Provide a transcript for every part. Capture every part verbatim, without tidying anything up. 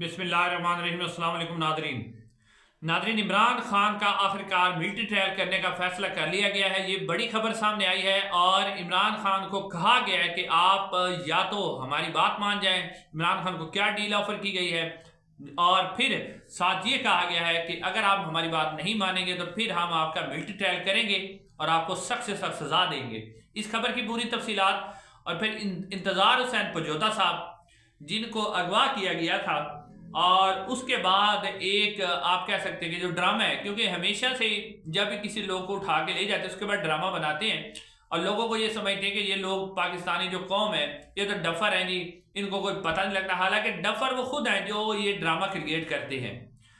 बिस्मिल्लाहिर्रहमानिर्रहीम। अस्सलाम वालेकुम नादरीन नादरीन इमरान खान का आखिरकार मिलिट्री ट्रायल करने का फैसला कर लिया गया है। ये बड़ी खबर सामने आई है और इमरान खान को कहा गया है कि आप या तो हमारी बात मान जाएं। इमरान खान को क्या डील ऑफर की गई है और फिर साथ ये कहा गया है कि अगर आप हमारी बात नहीं मानेंगे तो फिर हम आपका मिलिट्री ट्रायल करेंगे और आपको सख्त से सख्त सजा देंगे। इस खबर की पूरी तफसीलात और फिर इंतजार हुसैन पजोता साहब जिनको अगवा किया गया था और उसके बाद एक आप कह सकते हैं कि जो ड्रामा है, क्योंकि हमेशा से जब भी किसी लोग को उठा के ले जाते हैं उसके बाद ड्रामा बनाते हैं और लोगों को ये समझते हैं कि ये लोग पाकिस्तानी जो कौम है ये तो डफर हैं जी, इनको कोई पता नहीं लगता। हालांकि डफर वो खुद हैं जो ये ड्रामा क्रिएट करते हैं।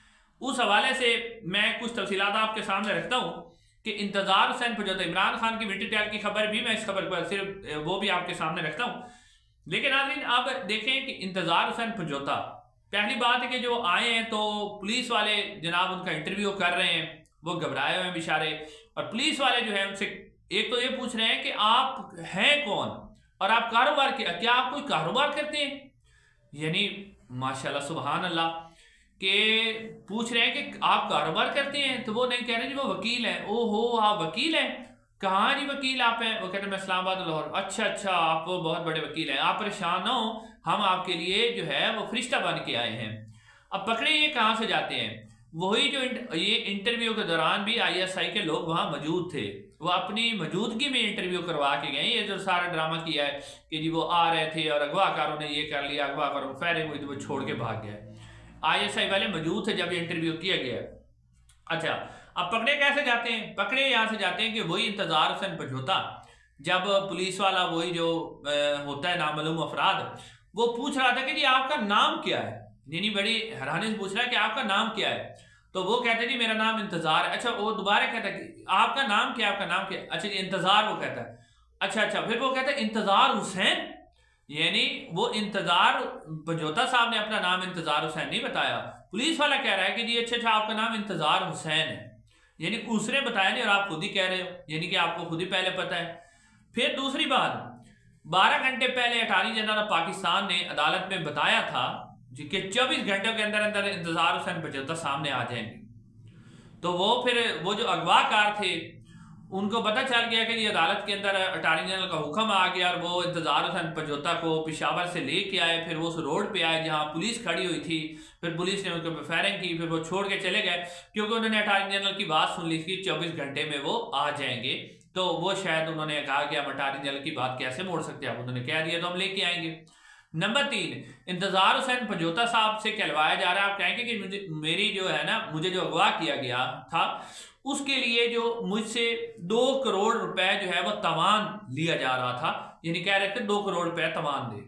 उस हवाले से मैं कुछ तफसीलात आपके सामने रखता हूँ कि इंतजार हुसैन पजोता इमरान खान की मिलिट्री ट्रायल की खबर भी मैं इस खबर पर सिर्फ वो भी आपके सामने रखता हूँ। लेकिन नाज़रीन अब देखें कि इंतजार हुसैन पजोता पहली बात है कि जो आए हैं तो पुलिस वाले जनाब उनका इंटरव्यू कर रहे हैं, वो घबराए हुए हैं बेचारे। और पुलिस वाले जो है उनसे एक तो ये पूछ रहे हैं कि आप हैं कौन और आप कारोबार क्या क्या आप कोई कारोबार करते हैं, यानी माशाल्लाह सुभान अल्लाह के पूछ रहे हैं कि आप कारोबार करते हैं। तो वो नहीं कह रहे जी वो वकील हैं। ओहो आप वकील हैं, कहाँ जी वकील आप हैं? वो कहते हैं मैं इस्लामाबाद लाहौर। अच्छा अच्छा आप वो बहुत बड़े वकील हैं, आप परेशान ना हो, हम आपके लिए जो है वो फरिश्ता बन के आए हैं। अब पकड़े ये कहाँ से जाते हैं? वही जो ये इंटरव्यू के दौरान भी आईएसआई के लोग वहाँ मौजूद थे, वो अपनी मौजूदगी में इंटरव्यू करवा के गए। ये जो सारा ड्रामा किया है कि जी वो आ रहे थे और अगवाकारों ने ये कर लिया, अगवाकारों फायरिंग हुई तो वो छोड़ के भाग गया। आईएसआई वाले मौजूद थे जब इंटरव्यू किया गया। अच्छा अब पकड़े कैसे जाते हैं? पकड़े यहाँ से जाते हैं कि वही इंतजार हुसैन पजोता, जब पुलिस वाला वही जो होता है नामालूम अफराद, वो पूछ रहा था कि जी आपका नाम क्या है, यानी बड़ी हैरानी से पूछ रहा है कि आपका नाम क्या है। तो वो कहते जी मेरा नाम इंतजार है। अच्छा वो दोबारा कहता है कि आपका नाम क्या, आपका नाम क्या? अच्छा जी इंतजार। वो कहता है अच्छा अच्छा फिर वो कहता है इंतजार हुसैन, यानी वो इंतजार पजोता साहब ने अपना नाम इंतजार हुसैन नहीं बताया। पुलिस वाला कह रहा है कि जी अच्छा अच्छा आपका नाम इंतजार हुसैन है, यानी उसने बताया नहीं और आप खुद ही कह रहे हो, यानी कि आपको खुद ही पहले पता है। फिर दूसरी बात, बारह घंटे पहले अटॉर्नी जनरल ऑफ पाकिस्तान ने अदालत में बताया था कि चौबीस घंटों के अंदर अंदर इंतजार हुसैन पजोता सामने आ जाएंगे। तो वो फिर वो जो अगवाकार थे उनको पता चल गया कि ये अदालत के अंदर अटॉर्नी जनरल का हुक्म आ गया और वो इंतजार हुसैन पजोता को पेशावर से लेके आए। फिर वो उस रोड पे आए जहाँ पुलिस खड़ी हुई थी, फिर पुलिस ने उनके ऊपर फायरिंग की, फिर वो छोड़ के चले गए क्योंकि उन्होंने अटॉर्नी जनरल की बात सुन ली थी चौबीस घंटे में वो आ जाएंगे। तो वो शायद उन्होंने कहा कि हम अटॉर्नी जनरल की बात कैसे मोड़ सकते हैं, अब उन्होंने कह दिया तो हम लेके आएंगे। नंबर तीन, इंतजार हुसैन पजोता साहब से कहलवाया जा रहा है, आप कहेंगे कि मुझे मेरी जो है ना मुझे जो अगवा किया गया था उसके लिए जो मुझसे दो करोड़ रुपए जो है वो तवान लिया जा रहा था, यानी कह रहे थे दो करोड़ रुपए तवान दे।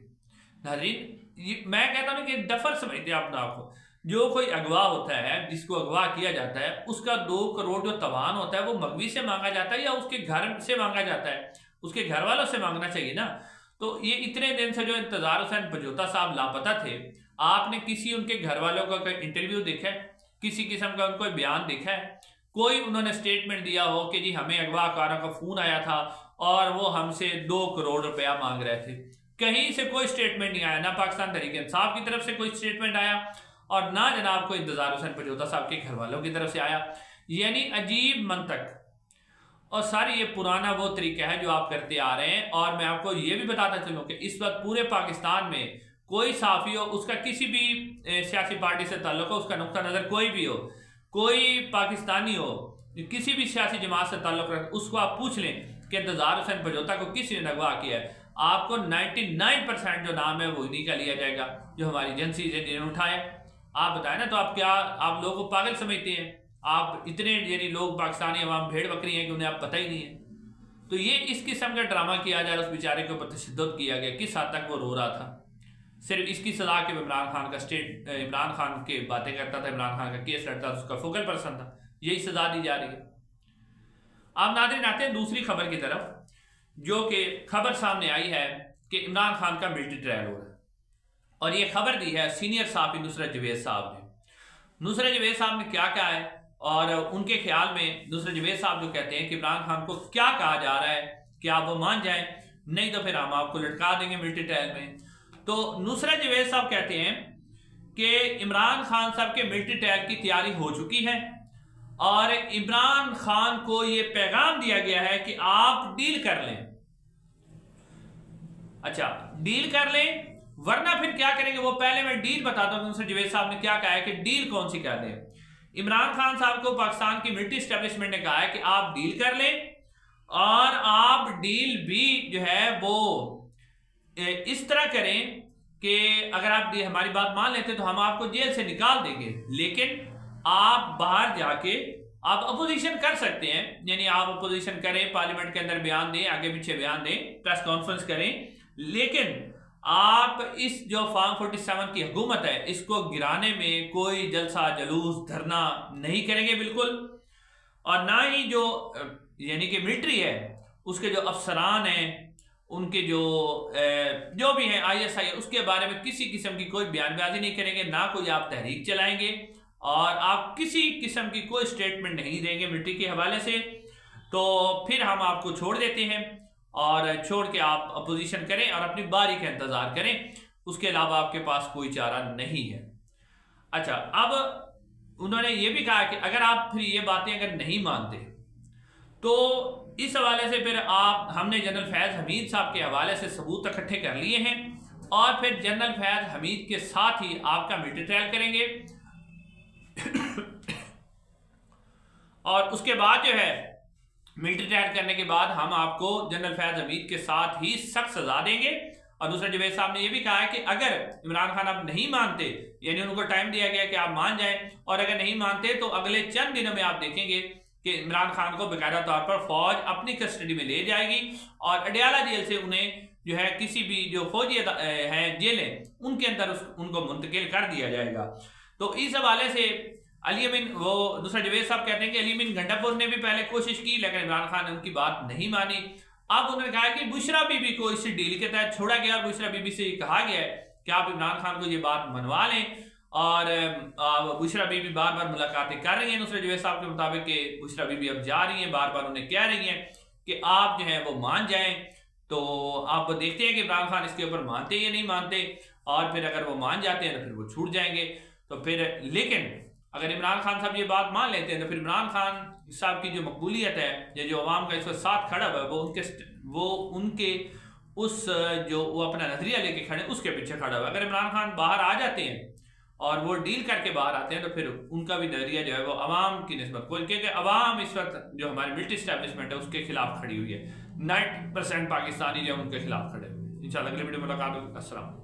नाज़रीन मैं कहता हूँ कि डफर समझते हैं अपने आप को। जो कोई अगवा होता है, जिसको अगवा किया जाता है, उसका दो करोड़ जो तवान होता है वो मगवी से मांगा जाता है या उसके घर से मांगा जाता है? उसके घर वालों से मांगना चाहिए ना। तो ये इतने दिन से जो इंतजार हुसैन पजोता साहब लापता थे, आपने किसी उनके घर वालों का कोई इंटरव्यू देखा है, किसी किस्म का उनको बयान देखा है, कोई उन्होंने स्टेटमेंट दिया हो कि जी हमें अगवाकारों का फोन आया था और वो हमसे दो करोड़ रुपया मांग रहे थे? कहीं से कोई स्टेटमेंट नहीं आया, ना पाकिस्तान तहरीक इंसाफ की तरफ से कोई स्टेटमेंट आया और ना जनाब को इंतजार हुसैन पजोता साहब के घर वालों की तरफ से आया। यानी अजीब मंतक और सारी ये पुराना वो तरीका है जो आप करते आ रहे हैं। और मैं आपको ये भी बताता चलूं कि इस वक्त पूरे पाकिस्तान में कोई साफी हो, उसका किसी भी सियासी पार्टी से ताल्लुक हो, उसका नुक्ता नज़र कोई भी हो, कोई पाकिस्तानी हो किसी भी सियासी जमात से ताल्लुक रख, उसको आप पूछ लें कि इंतजार हुसैन पजोता को किसी ने अगवा किया है, आपको निन्यानवे परसेंट जो नाम है वो इन्हीं का लिया जाएगा जो हमारी एजेंसी है जिन्होंने उठाया। आप बताएं ना, तो आप क्या आप लोगों को पागल समझते हैं? आप इतने यानी लोग पाकिस्तानी अवाम भेड़ बकरी हैं कि उन्हें आप पता ही नहीं है। तो ये इस किस्म का ड्रामा किया जा रहा है, उस बेचारे के ऊपर तशद्दुद किया गया, किस हद तक वो रो रहा था सिर्फ इसकी सजा के इमरान खान का स्टेट इमरान खान के बातें करता था, इमरान खान का केस लड़ता था, उसका फोकल पर्सन था, यही सजा दी जा रही है। अब नाज़रीन आते हैं दूसरी खबर की तरफ, जो कि खबर सामने आई है कि इमरान खान का मिलिट्री ट्रायल हो रहा है और ये खबर दी है सीनियर साहब नुसरत जवेद साहब ने। नुसरत जवेद साहब ने क्या कहा है और उनके ख्याल में नुसरत जवेद साहब जो कहते हैं कि इमरान खान को क्या कहा जा रहा है कि आप वो मान जाएं, नहीं तो फिर हम आपको लटका देंगे मिलिट्री ट्रायल में। तो नुसरत जवेद साहब कहते हैं کہ عمران خان صاحب کے ملٹری ٹرائل کی تیاری ہو چکی ہے اور عمران خان کو یہ پیغام دیا گیا ہے کہ آپ ڈیل کر لیں. اچھا ڈیل کر لیں ورنہ پھر کیا کریں گے وہ پہلے میں ڈیل بتاتا ہوں. مستر جوید صاحب نے کیا کہا ہے کہ ڈیل کون سی کر لیں. عمران خان صاحب کو پاکستان کی ملٹری اسٹیبلشمنٹ نے کہا ہے کہ آپ ڈیل کر لیں اور آپ ڈیل بھی جو ہے وہ اس طرح کریں کہ اگر آپ ہماری بات مان لیتے تو ہم آپ کو جیل سے نکال دیں گے، لیکن آپ باہر جا کے آپ اپوزیشن کر سکتے ہیں. یعنی آپ اپوزیشن کریں، پارلیمنٹ کے اندر بیان دیں، آگے پیچھے بیان دیں، پریس کانفرنس کریں، لیکن آپ اس جو فارم فورٹی سیون کی حکومت ہے اس کو گرانے میں کوئی جلسہ جلوس دھرنا نہیں کریں گے بالکل. اور نہ ہی جو یعنی کہ ملٹری ہے اس کے جو افسران ہیں، ان کے جو جو بھی ہیں آئی ایس آئی اس کے بارے میں کسی قسم کی کوئی بیان بازی نہیں کریں گے، نہ کوئی آپ تحریک چلائیں گے اور آپ کسی قسم کی کوئی سٹیٹمنٹ نہیں دیں گے ملٹری کے حوالے سے. تو پھر ہم آپ کو چھوڑ دیتے ہیں اور چھوڑ کے آپ اپوزیشن کریں اور اپنی باری کا انتظار کریں، اس کے علاوہ آپ کے پاس کوئی چارہ نہیں ہے. اچھا اب انہوں نے یہ بھی کہا کہ اگر آپ پھر یہ باتیں اگر نہیں مانتے تو اس حوالے سے پھر آپ ہم نے جنرل فیض حمید صاحب کے حوالے سے ثبوت اکٹھے کر لیے ہیں اور پھر جنرل فیض حمید کے ساتھ ہی آپ کا ملٹری ٹرائل کریں گے اور اس کے بعد جو ہے ملٹری ٹرائل کرنے کے بعد ہم آپ کو جنرل فیض حمید کے ساتھ ہی سخت سزا دیں گے. اور دوسرا جوید صاحب نے یہ بھی کہا ہے کہ اگر عمران خان اب نہیں مانتے، یعنی ان کو ٹائم دیا گیا کہ آپ مان جائیں، اور اگر نہیں مانتے تو اگلے چند دنوں میں آپ دیکھیں گے کہ عمران خان کو باقاعدہ طور پر فوج اپنی کسٹڈی میں لے جائے گی اور اڈیالہ جیل سے انہیں جو ہے کسی بھی جو فوجی ہیں جیلیں ان کے اندر ان کو منتقل کر دیا جائے گا. تو اس حوالے سے علی امین وہ دوسرا جوید صاحب کہتے ہیں کہ علی امین گنڈاپور نے بھی پہلے کوشش کی لیکن عمران خان نے ان کی بات نہیں مانی. اب انہوں نے کہا کہ بشرا بی بی کو اس ڈیل کے تحت چھوڑا گیا اور بشرا بی بی سے یہ کہا گیا ہے کہ آپ عمران خان کو یہ بات منوا لیں. اور بشرا بی بی بار بار ملاقاتیں کر رہی ہیں نصرت جوید صاحب کے مطابق کہ بشرا بی بی اب جا رہی ہیں، بار بار انہیں کہہ رہی ہیں کہ آپ جو ہیں وہ مان جائیں. تو آپ دیکھتے ہیں کہ عمران خان اس کے اوپر مانتے یا نہیں مانتے، اور پھر اگر وہ مان جاتے ہیں تو پھر وہ چھوٹ جائیں گے. تو پھر لیکن اگر عمران خان صاحب یہ بات مان لیتے ہیں تو پھر عمران خان صاحب کی جو مقبولیت ہے یا جو عوام کا اس وقت ساتھ کھڑا ہوا ہے وہ ان کے وہ ان کے اس جو وہ اپنا نظریہ لے کے کھڑے اس کے پیچھے کھڑا ہوا ہے. اگر عمران خان باہر آ جاتے ہیں اور وہ ڈیل کر کے باہر آتے ہیں تو پھر ان کا بھی نظریہ جو ہے وہ عوام کی نسبت کوئی، کیونکہ عوام اس وقت جو ہماری ملٹری اسٹیبلشمنٹ ہے اس کے خلاف کھڑی ہوئی ہے. نائنٹی پرسینٹ پاکستانی جو ان کے خلاف کھڑے ہوئے. انشاءاللہ اگلی ویڈیو میں ملاقات ہوگی. السلام.